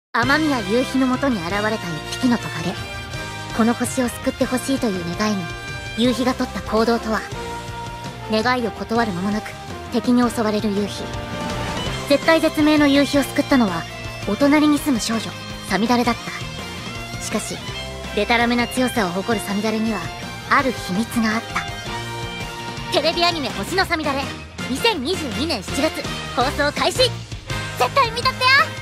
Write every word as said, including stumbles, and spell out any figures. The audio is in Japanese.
雨宮夕日のもとに現れた一匹のトカゲ。この星を救ってほしいという願いに夕日が取った行動とは。願いを断る間もなく敵に襲われる夕日。絶体絶命の夕日を救ったのはお隣に住む少女サミダレだった。しかしデタラメな強さを誇るサミダレにはある秘密があった。テレビアニメ「星のサミダレ」にせんにじゅうにねんしちがつ放送開始。絶対見たってや。